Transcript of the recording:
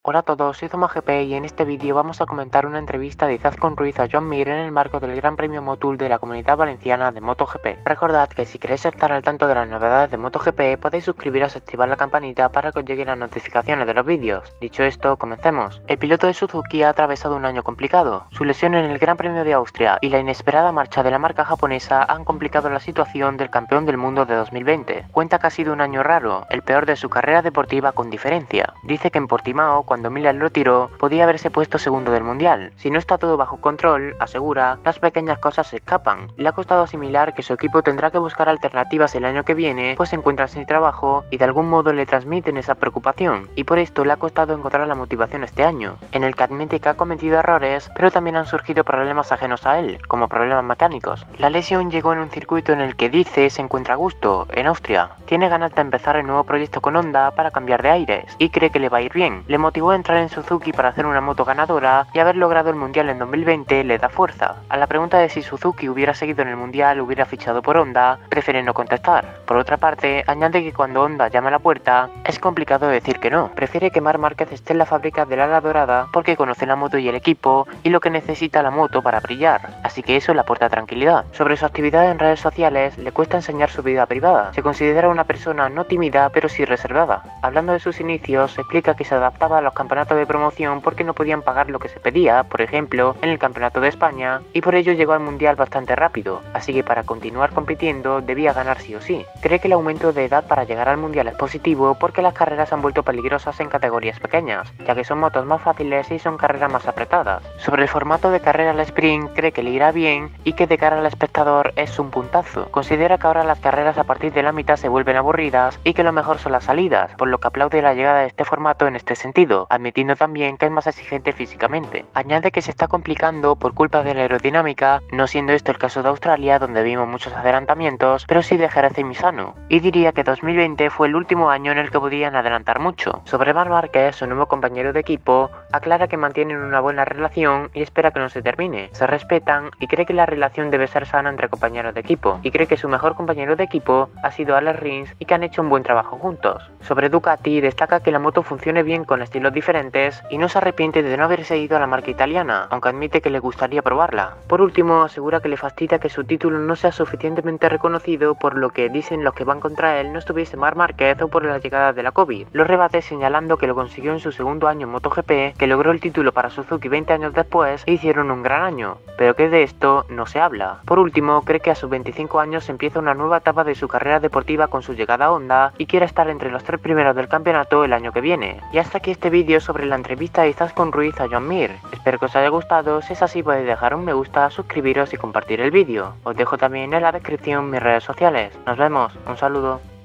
Hola a todos, soy ZomaGP y en este vídeo vamos a comentar una entrevista de Izaskun Ruiz a Joan Mir en el marco del Gran Premio Motul de la Comunidad Valenciana de MotoGP. Recordad que si queréis estar al tanto de las novedades de MotoGP podéis suscribiros y activar la campanita para que os lleguen las notificaciones de los vídeos. Dicho esto, comencemos. El piloto de Suzuki ha atravesado un año complicado. Su lesión en el Gran Premio de Austria y la inesperada marcha de la marca japonesa han complicado la situación del campeón del mundo de 2020. Cuenta que ha sido un año raro, el peor de su carrera deportiva con diferencia. Dice que en Portimao, cuando Miller lo tiró, podía haberse puesto segundo del mundial. Si no está todo bajo control, asegura, las pequeñas cosas se escapan. Le ha costado asimilar que su equipo tendrá que buscar alternativas el año que viene, pues se encuentra sin trabajo y de algún modo le transmiten esa preocupación, y por esto le ha costado encontrar la motivación este año, en el que admite que ha cometido errores, pero también han surgido problemas ajenos a él, como problemas mecánicos. La lesión llegó en un circuito en el que dice se encuentra a gusto, en Austria. Tiene ganas de empezar el nuevo proyecto con Honda para cambiar de aires, y cree que le va a ir bien. Le motivó a entrar en Suzuki para hacer una moto ganadora y haber logrado el mundial en 2020 le da fuerza. A la pregunta de si Suzuki hubiera seguido en el mundial o hubiera fichado por Honda, prefiere no contestar. Por otra parte, añade que cuando Honda llama a la puerta, es complicado decir que no. Prefiere que Marc Márquez esté en la fábrica del Ala Dorada porque conoce la moto y el equipo y lo que necesita la moto para brillar, así que eso le aporta tranquilidad. Sobre su actividad en redes sociales, le cuesta enseñar su vida privada. Se considera una persona no tímida pero sí reservada. Hablando de sus inicios, explica que se adaptaba a los campeonatos de promoción porque no podían pagar lo que se pedía, por ejemplo, en el Campeonato de España, y por ello llegó al mundial bastante rápido, así que para continuar compitiendo debía ganar sí o sí. Cree que el aumento de edad para llegar al mundial es positivo porque las carreras han vuelto peligrosas en categorías pequeñas, ya que son motos más fáciles y son carreras más apretadas. Sobre el formato de carrera al sprint, cree que le irá bien y que de cara al espectador es un puntazo. Considera que ahora las carreras a partir de la mitad se vuelven aburridas y que lo mejor son las salidas, por lo que aplaude la llegada de este formato en este sentido, admitiendo también que es más exigente físicamente. Añade que se está complicando por culpa de la aerodinámica, no siendo esto el caso de Australia, donde vimos muchos adelantamientos, pero sí de Jerez y Misano. Y diría que 2020 fue el último año en el que podían adelantar mucho. Sobre Marc Márquez, su nuevo compañero de equipo, aclara que mantienen una buena relación y espera que no se termine. Se respetan y cree que la relación debe ser sana entre compañeros de equipo, y cree que su mejor compañero de equipo ha sido Alex Rins y que han hecho un buen trabajo juntos. Sobre Ducati, destaca que la moto funcione bien con estilos diferentes y no se arrepiente de no haberse ido a la marca italiana, aunque admite que le gustaría probarla. Por último, asegura que le fastidia que su título no sea suficientemente reconocido, por lo que dicen los que van contra él no estuviese Marc Márquez o por la llegada de la COVID. Lo rebate señalando que lo consiguió en su segundo año en MotoGP, que logró el título para Suzuki 20 años después e hicieron un gran año, pero que de esto no se habla. Por último, cree que a sus 25 años empieza una nueva etapa de su carrera deportiva con su llegada a Honda y quiere estar entre los 3 primeros del campeonato el año que viene. Y hasta aquí este vídeo sobre la entrevista de Izaskun Ruiz a Joan Mir. Espero que os haya gustado. Si es así, podéis dejar un me gusta, suscribiros y compartir el vídeo. Os dejo también en la descripción mis redes sociales. Nos vemos, un saludo.